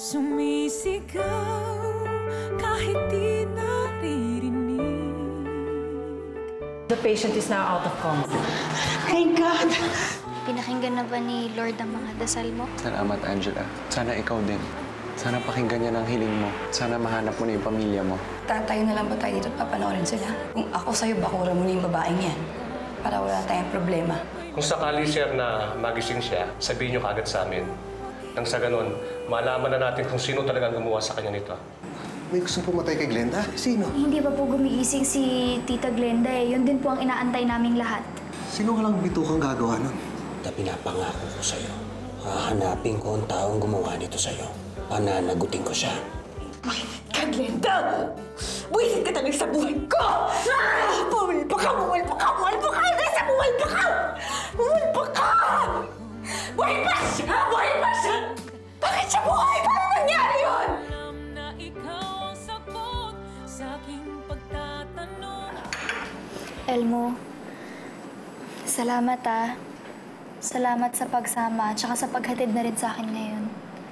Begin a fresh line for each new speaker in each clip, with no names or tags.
Sumisigaw kahit di naririnig.
The patient is now out of coma.
Thank God!
Pinakinggan na ba ni Lord ang mga dasal mo?
Salamat, Angela. Sana ikaw din. Sana pakinggan niya ng hiling mo. Sana mahanap mo na yung pamilya mo.
Tatayo na lang ba tayo dito at papanoorin sila? Kung ako sa'yo, bakura mo na yung babaeng yan. Para wala tayong problema.
Kung sakali, sir, na magising siya, sabihin niyo kaagad sa amin. Nang sa ganun, malaman na natin kung sino talagang gumawa sa kanya nito.
May gustong pumatay kay Glenda? Sino?
Hindi pa po gumigising si Tita Glenda eh. Yun din po ang inaantay naming lahat.
Sino ka lang bitukang gagawa nun?
Na pinapangako ko sa'yo. Hahanapin ko ang taong gumawa nito sa'yo. Pananagutin ko siya.
Ka, Glenda! Buwisit ka talaga sa buhay ko! Pumulpa ka! Pumulpa ka! Pumulpa ka! Nasa pumulpa ka! Pumulpa ka! Buhay pa siya! Buhay pa siya! Bakit siya buhay? Paano nangyari yun?
Alam na ikaw ang sagot sa aking pagtatanong.
Elmo, salamat ah. Salamat sa pagsama at saka sa paghatid na rin sa akin ngayon.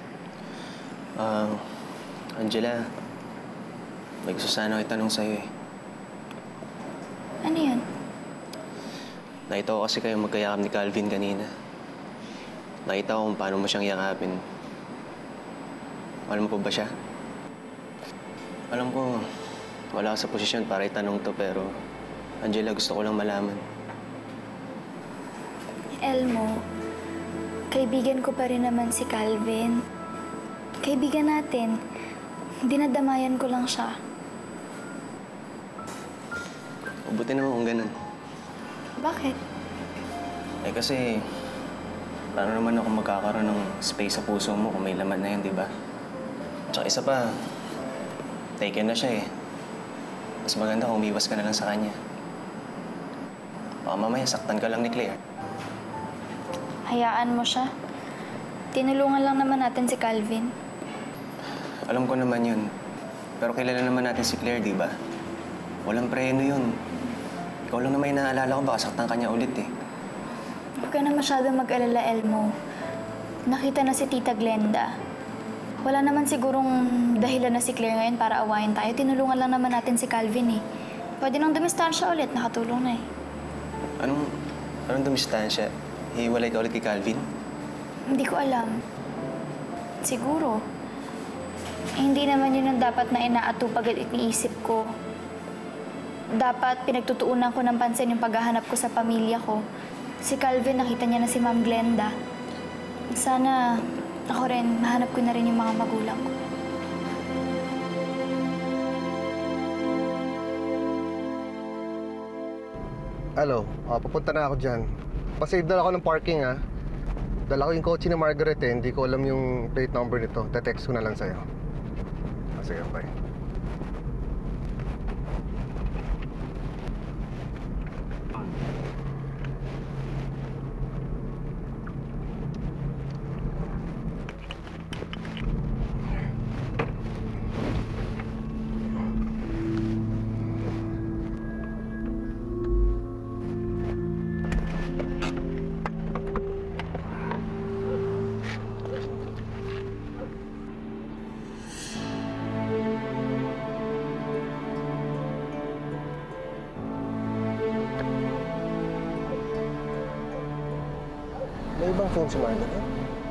Angela, may gusto sana ako itanong sa'yo eh.
Ano yun?
Nakita ko kasi kayo magkayakap ni Calvin kanina. Nakita ko kung paano mo siyang yakapin. Alam mo po ba siya? Alam ko, wala ka sa posisyon para itanong to, pero Angela, gusto ko lang malaman.
Elmo, kaibigan ko pa rin naman si Calvin. Kaibigan natin. Dinadamayan ko lang siya.
Mabuti naman kung ganun.
Bakit?
Eh kasi, paano naman ako magkakaroon ng space sa puso mo kung may laman na yun, di ba? Tsaka isa pa, taken na siya eh. Mas maganda kung umiwas ka na lang sa kanya. Baka mamaya saktan ka lang ni Claire.
Hayaan mo siya. Tinulungan lang naman natin si Calvin.
Alam ko naman yun. Pero kilala naman natin si Claire, di ba? Walang preno yun. Ikaw lang naman yung naaalala ko, baka saktan ka niya ulit eh.
Huwag ka na masyadong mag-alala, Elmo. Nakita na si Tita Glenda. Wala naman sigurong dahilan na si Claire ngayon para awayin tayo. Tinulungan lang naman natin si Calvin eh. Pwede nang dumistansya ulit. Nakatulong na eh.
Anong dumistansya? Hiwalay ka ulit kay Calvin?
Hindi ko alam. Siguro. Hindi naman yun ang dapat na inaatupag at iniisip ko. Dapat pinagtutuunan ko ng pansin yung paghahanap ko sa pamilya ko. Si Calvin, nakita niya na si Ma'am Glenda. Sana ako rin, mahanap ko na rin yung mga magulang ko.
Hello, papunta na ako dyan. Pasave na ako ng parking, ha? Dala ko yung kotse ni Margaret, eh. Hindi ko alam yung plate number nito. Te-text ko na lang sa'yo. Sige, bye. May ibang phone si Margaret?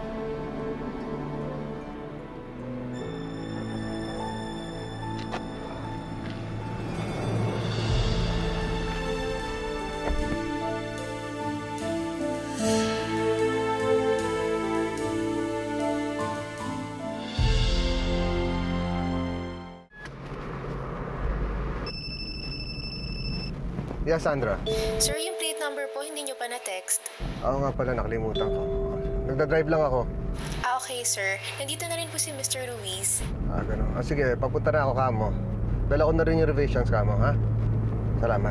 Yes, Sandra.
Sir, yung plate number po, hindi nyo pa na-text.
Oo nga pala, nakalimutan ko. Nagda-drive lang ako.
Okay, sir. Nandito na rin po si Mr. Ruiz.
Gano'n. Sige, papunta na ako kamo. Dala ko na rin yung revisions kamo, ha? Salamat.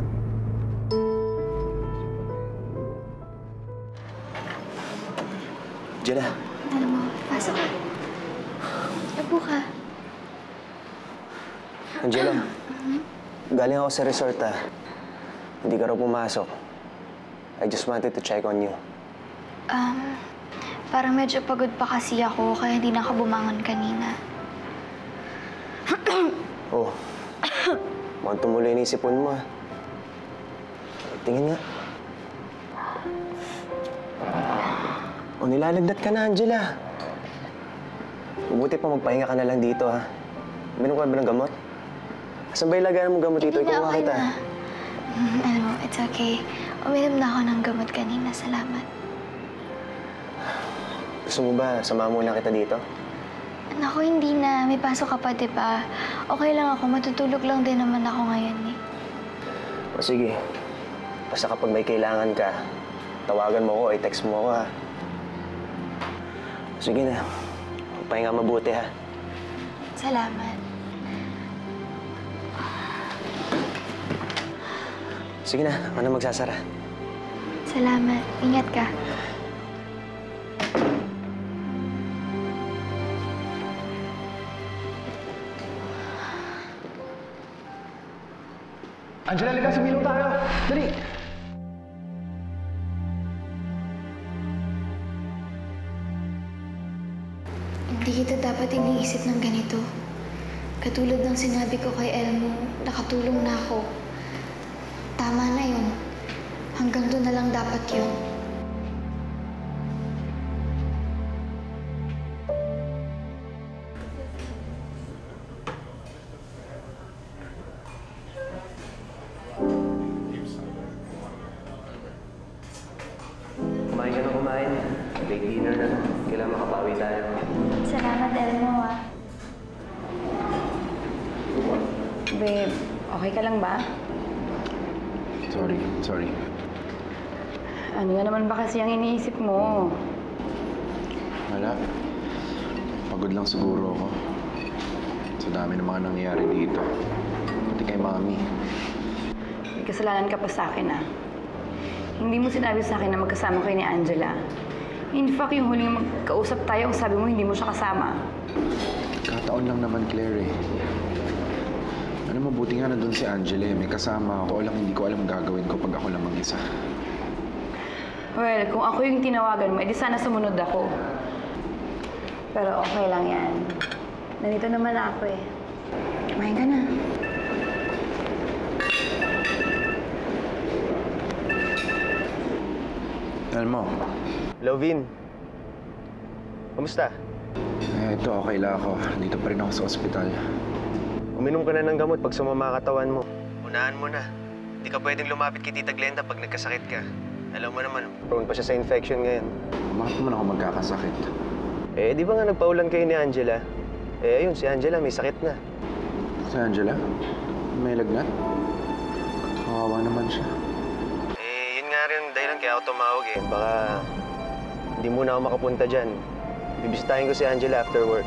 Angela.
Elmo, pasok ka. Upo ka.
Angela, galing ako sa resort, ah. Hindi ka raw pumasok. I just wanted to check on you.
Parang medyo pagod pa kasi ako, kaya hindi na ako bumangon kanina.
Oh, mukhang tumuloy na isipon mo, ah. Tingin nga. Oh, nilalagdat ka na, Angela. Mabuti pa magpahinga ka na lang dito, ha? Minom ka ba ng gamot? Asan ba ilagayan mong gamot dito? Ikaw
Okay
kita.
na. Alam mo, it's okay. Uminom na ako ng gamot kanina. Salamat.
Gusto mo ba, samahan muna kita dito?
Naku, hindi na. May pasok ka pa, di ba? Okay lang ako. Matutulog lang din naman ako ngayon, eh.
O sige. Basta kapag may kailangan ka, tawagan mo ako, i-text mo ako, ha? Sige na. Magpahinga mabuti, ha?
Salamat.
Sige na, ako na magsasara.
Salamat. Ingat ka.
Angela, liga, sumilaw tayo! Dali!
Hindi kita dapat iniisip ng ganito. Katulad ng sinabi ko kay Elmo, nakatulong na ako. Tama na yun. Hanggang doon na lang dapat yun.
Kumain ka na kumain. Late dinner na. Kailangan makabawi tayo.
Salamat, Elmo, ah.
Babe, okay ka lang ba?
Sorry.
Ano nga naman ba kasi ang iniisip mo?
Wala. Pagod lang siguro ako. Sa dami ng mga nangyayari dito. Pati kay Mami.
May kasalanan ka pa sa akin, ah. Hindi mo sinabi sa akin na magkasama kayo ni Angela. In fact, yung huling magkausap tayo, ang sabi mo hindi mo siya kasama.
Kataon lang naman, Claire, eh. Ano, mabuti nga nandun si Angela, eh. May kasama ako. Lang hindi ko alam gagawin ko pag ako lang mag-isa.
Well, kung ako yung tinawagan mo, edi sana sumunod ako. Pero okay lang yan. Nandito naman ako, eh. Kumain ka na.
Elmo.
Lovin. Kamusta?
Ito, okay lang ako. Dito pa rin ako sa ospital.
Uminom ka na ng gamot pag sumama katawan mo. Unahan mo na. Hindi ka pwedeng lumapit kay Tita Glenda pag nagkasakit ka. Alam mo naman, prone pa siya sa infection ngayon.
Bakit naman ako magkakasakit?
Eh, di ba nga nagpaulan kayo ni Angela? Eh, ayun, si Angela may sakit na.
Si Angela? May lagnat? Kawawa naman siya.
Eh, yun nga rin dahilan kaya ako tumawag eh. Baka hindi muna ako makapunta dyan. Bibisitahin ko si Angela after work.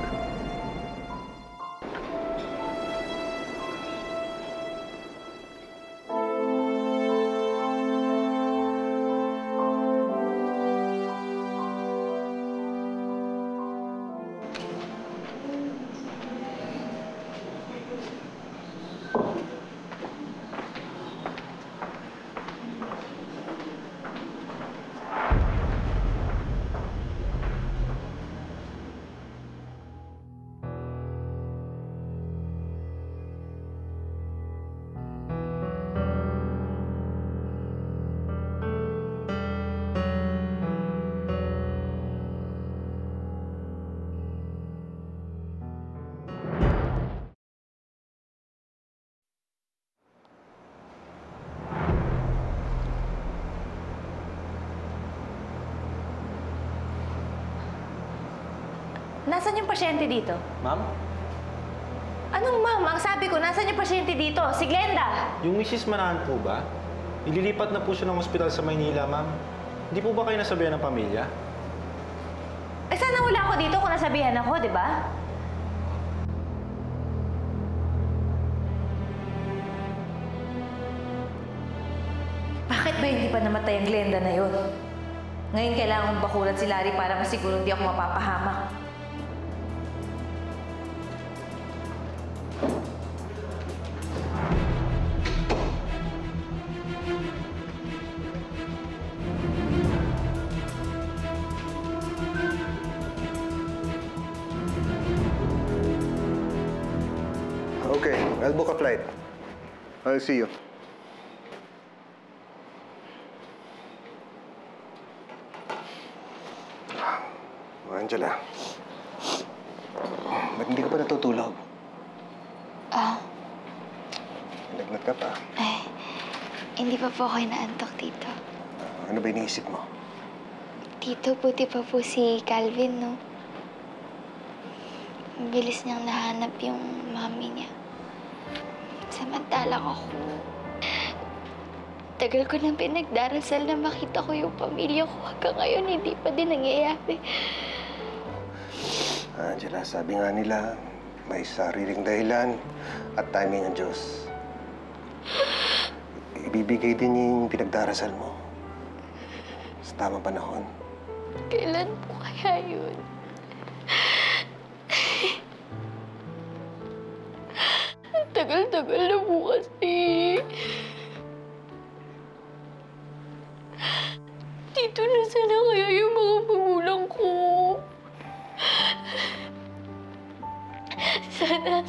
Nasaan yung pasyente dito?
Ma'am?
Anong ma'am? Ang sabi ko, nasaan yung pasyente dito? Si Glenda!
Yung Mrs. Manahan po ba? Ililipat na po siya ng ospital sa Maynila, ma'am. Hindi po ba kayo nasabihan ng pamilya?
Eh, sana wala ako dito kung nasabihan ako, di ba? Bakit ba hindi pa namatay ang Glenda na yun? Ngayon kailangan kong bakulan si Larry para masiguro hindi ako mapapahamak.
I'll book a flight. I'll see you. Angela, ba't hindi ka pa natutulog? Nagnat ka pa.
Hindi pa po ako inaantok, Tito.
Ano ba iniisip mo?
Tito, buti pa po si Calvin, no? Ang bilis niyang nahanap yung mami niya. Samantalang ako, tagal ko nang pinagdarasal na makita ko yung pamilya ko. Hanggang ngayon, hindi pa din nangyayari.
Angela, sabi nga nila, may sariling dahilan at timing ng Diyos. Ibibigay din yung pinagdarasal mo sa tamang panahon.
Kailan po kaya yun? Tagal-tagal na po kasi. Tito, nasaan na kaya yung mga magulang ko? Sana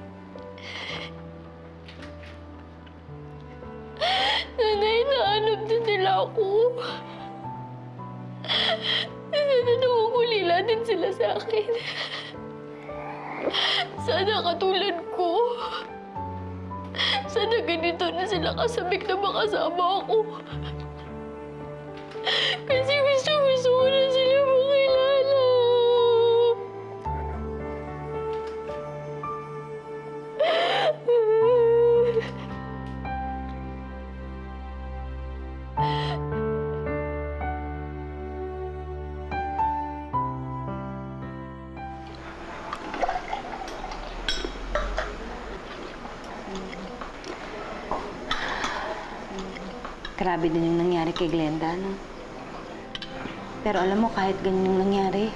hinahanap din nila ako. Sana nakukulila din sila sa akin. Sana katulad ko. Sana ganito na sila kasabik na makasama ako. Kasi gusto ko na sila makilala.
Grabe din yung nangyari kay Glenda, no? Pero alam mo, kahit ganyan yung nangyari,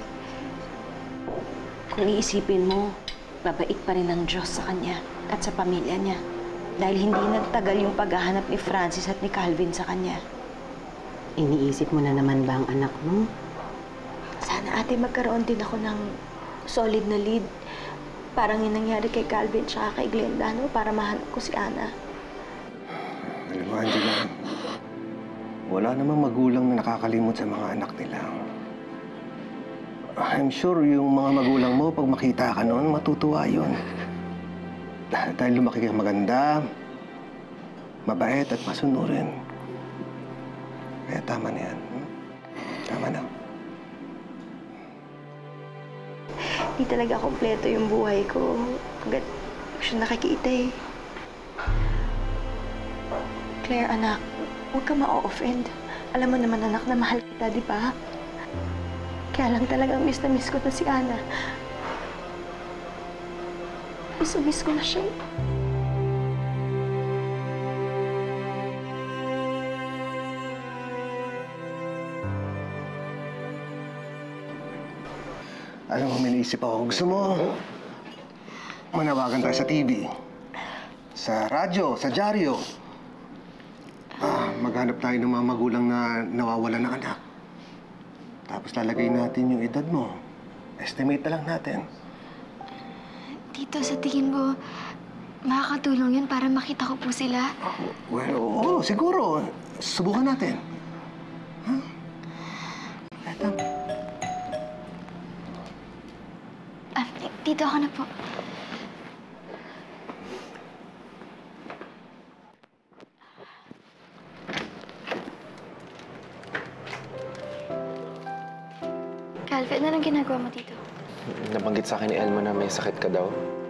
kung iisipin mo, babait pa rin ang Diyos sa kanya at sa pamilya niya. Dahil hindi nagtagal yung paghahanap ni Francis at ni Calvin sa kanya.
Iniisip mo na naman ba ang anak mo?
Sana ate magkaroon din ako ng solid na lead. Parang yung nangyari kay Calvin tsaka kay Glenda, no? Para mahanap ko si Ana.
Alam mo, Angela, wala namang magulang na nakakalimot sa mga anak nila. I'm sure yung mga magulang mo, pag makita ka noon, matutuwa yun. Dahil lumaki kang maganda, mabait at masunurin. Kaya tama na yan. Tama na.
Hindi talaga kompleto yung buhay ko. Hanggat siya nakikita eh. Claire, anak, huwag ka ma-offend. Alam mo naman, anak, na mahal kita, di ba? Kaya lang talagang miss na miss ko na si Ana. Miss na miss ko na siya.
Alam mo, may naisip ako. Gusto mo, manawagan tayo sa TV, sa radyo, sa dyaryo. Maghanap tayo ng mga magulang na nawawalan ng anak. Tapos lalagay natin yung edad mo. Estimate na lang natin.
Tito, sa tingin mo, makakatulong yun para makita ko po sila?
Well, oo, siguro. Subukan natin. Huh? Eto.
Tito, ako na po. Calvin, anong ginagawa mo dito?
Nabanggit sa akin ni Elma na may sakit ka daw.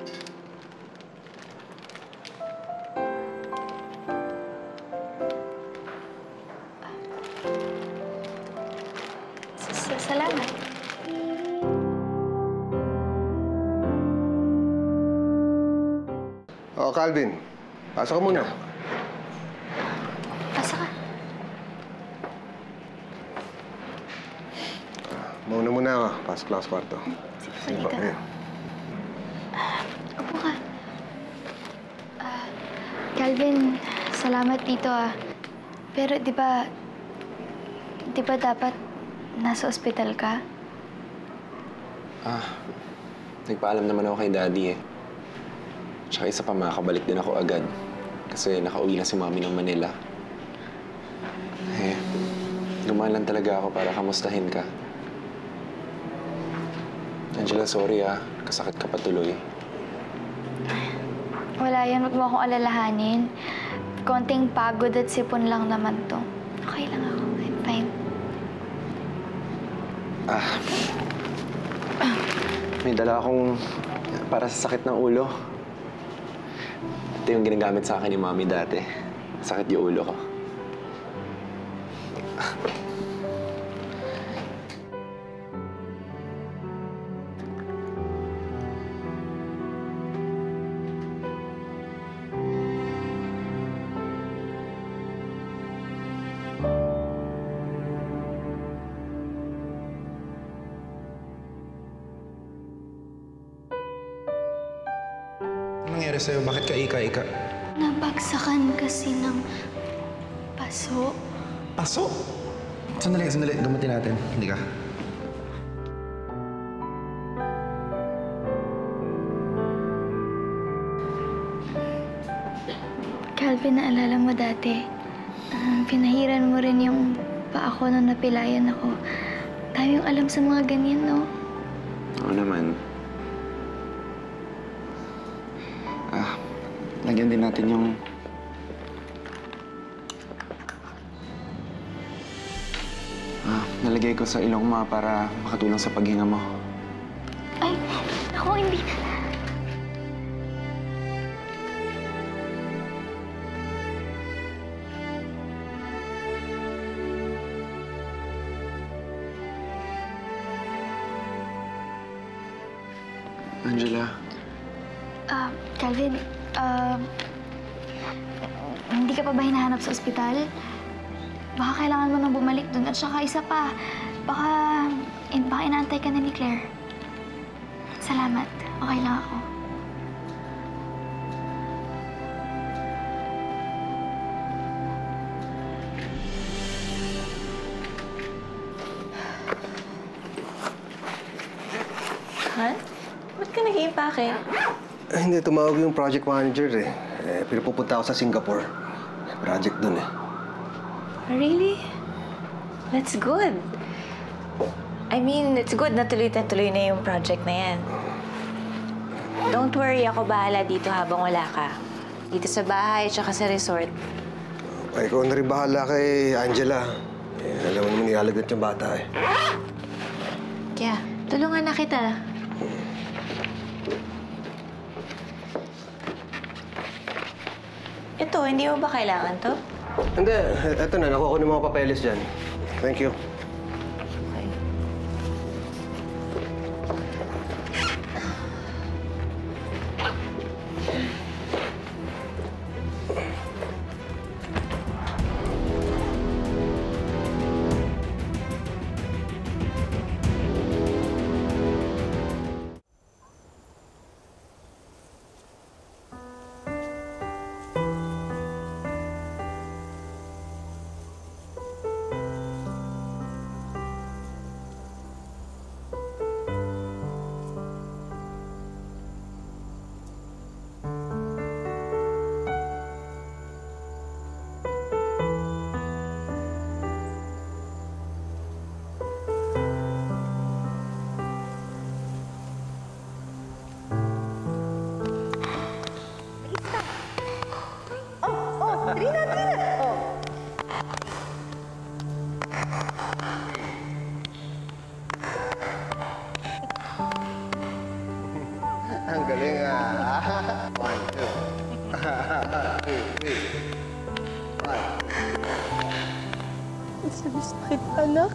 Salamat.
Oo, Calvin. Pasok ka muna.
Pasok ka.
Mauna muna ako. Pasok lang sa kwarto.
Sige ka.
Ayan.
Upo ka. Calvin, salamat dito Pero di ba dapat nasa ospital ka?
Nagpaalam naman ako kay Daddy eh. Tsaka isa pa, makakabalik din ako agad. Kasi nakauwi na si Mami ng Manila. Eh, dumaan lang talaga ako para kamustahin ka. Angela, sorry kasakit ka pa tuloy.
Wala yan, wag mo akong alalahanin. Konting pagod at sipon lang naman to. Okay lang ako, I'm fine.
May dala akong para sa sakit ng ulo. Ito yung ginagamit sa akin ni Mami dati. Sakit yung ulo ko.
Anong nangyari sa'yo? Bakit ka ika-ika?
Nabagsakan kasi ng paso.
Paso? Sandali. Gamutin natin. Hindi ka.
Calvin, naalala mo dati, pinahiran mo rin yung paa ko nung napilayan ako. Tayo yung alam sa mga ganyan, no?
Oo naman. Lagyan din natin yung... nalagay ko sa ilong mo para makatulong sa paghinga mo.
Ay, ako hindi.
Angela.
Calvin, hindi ka pa ba hinahanap sa ospital? Baka kailangan mo nang bumalik dun. At saka isa pa, baka inaantay ka na ni Claire. Salamat. Okay lang ako.
Han? Ba't ka nag-iimpake?
Hindi, tumawag yung project manager pinapupunta ako sa Singapore. Project dun
Really? That's good. I mean, it's good na tuloy na yung project na yan. Don't worry, ako bahala dito habang wala ka. Dito sa bahay, tsaka sa resort.
Ay, ikaw na rin bahala kay Angela. Alam mo naman nilalagnat yung bata
Kaya, tulungan na kita. Ito, hindi mo ba kailangan to?
Hindi, eto na. Nakuha ko ng mga papeles dyan. Thank you. Ang galing One, two.
Ang sakit, anak.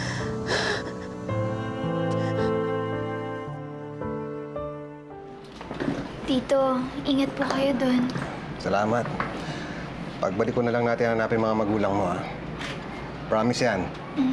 Tito, ingat po kayo doon.
Salamat. Pagbalik ko na lang natin hanapin mga magulang mo, Promise yan.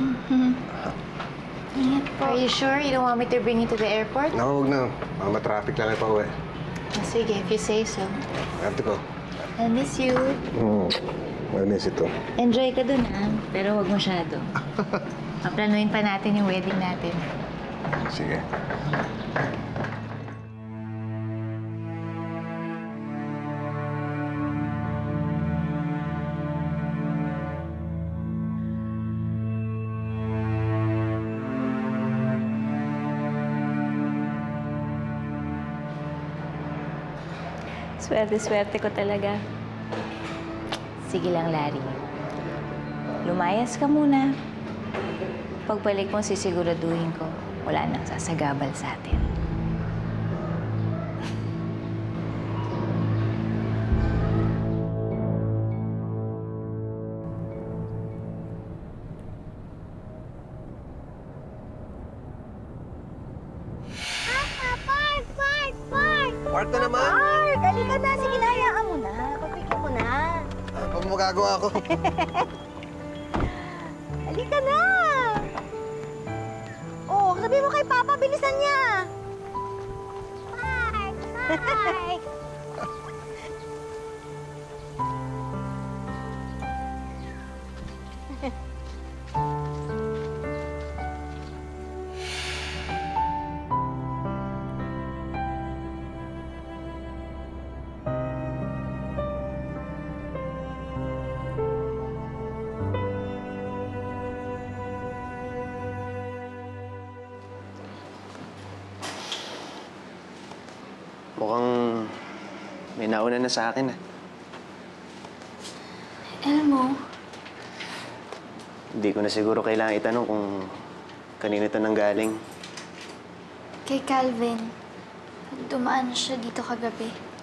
Ingat po.
Are you sure you don't want me to bring you to the airport?
No, huwag na. Mama-traffic lang pa uwi.
Sige, if you say so.
I have to go.
I miss you.
I miss you too.
Enjoy ka dun, pero wag masyado. Paplanuin pa natin yung wedding natin.
Sige.
Swerte-swerte ko talaga. Sige lang, Larry. Lumayas ka muna. Pagbalik mo, sisiguraduhin ko, wala nang sasagabal sa atin.
Park na naman!
Mark! Halika na! Sige na, hayaan mo na. Pagpigyan mo na.
Pag magagawa ako.
Halika na! Oh, sabi mo kay Papa, bilisan niya. Mark! Mark!
Mukhang may nauna na sa akin, ah.
Alam mo,
Hindi ko na siguro kailangan itanong kung kanino ito nanggaling.
kay Calvin, dumaan siya dito kagabi.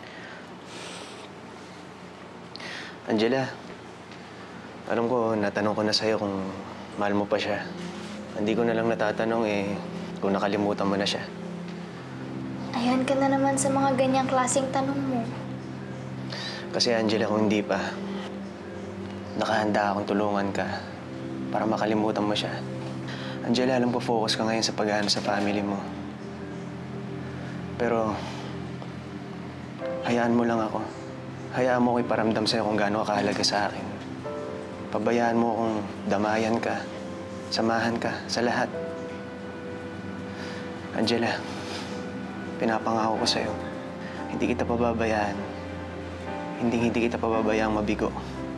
Angela, alam ko, natanong ko na sa'yo kung mahal mo pa siya. Hindi ko na lang natatanong kung nakalimutan mo na siya.
Ayan ka na naman sa mga ganyang klaseng tanong mo.
Kasi Angela, kung hindi pa, nakahanda akong tulungan ka para makalimutan mo siya. Angela, alam ko focus ka ngayon sa pag-aano sa family mo. Pero, hayaan mo lang ako. Hayaan mo ko iparamdam sa'yo kung gaano ka kahalaga sa akin. Pabayaan mo kung damayan ka, samahan ka sa lahat. Angela, pinapangako ko sa'yo, hindi kita pababayaan. Hindi kita pababayaang mabigo.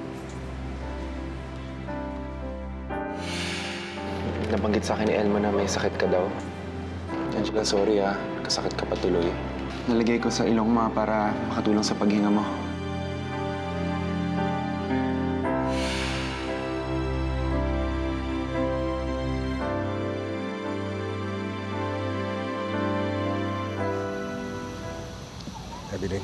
Nabanggit sa akin ni Elmo na may sakit ka daw. Angela, sorry Kasakit ka patuloy. Nalagay ko sa ilong mo para makatulong sa paghinga mo.
Evelyn.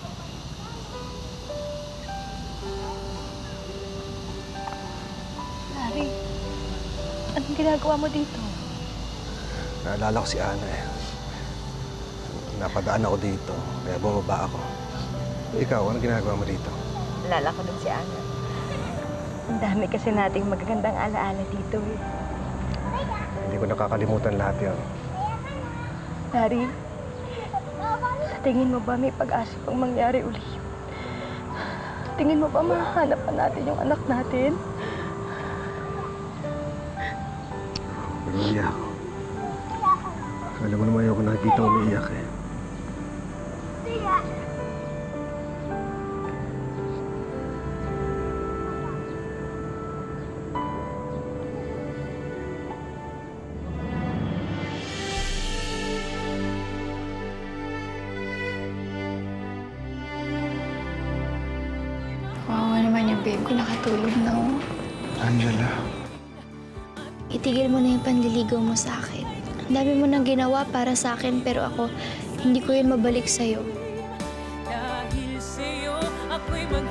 Larry, anong ginagawa mo dito?
Naalala ko si Ana eh. Napadaan ako dito, kaya bumaba ako. Ikaw, anong ginagawa mo dito?
Alala ko din si Ana. Ang dami kasi nating magagandang alaala dito eh.
Hindi ko nakakalimutan lahat yan.
Larry, sa tingin mo ba may pag-asa pang mangyari uli? Tingin mo ba mahanap pa natin yung anak natin?
Umiiyak. Alam mo naman ayoko nakikita umiiyak eh.
Kawawa naman yung babe ko, nakatulog na ako.
Angela.
Itigil mo na yung panliligaw mo sa akin. Ang dami mo nang ginawa para sa akin, pero ako, hindi ko yun mabalik sa'yo.
Dahil sa'yo, ako'y